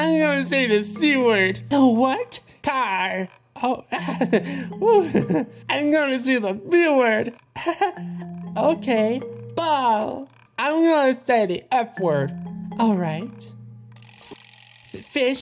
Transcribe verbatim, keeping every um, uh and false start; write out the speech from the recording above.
I'm gonna say the C word. The what? Car. Oh, I'm gonna say the B word. Okay, ball. I'm gonna say the F word. All right. Fish.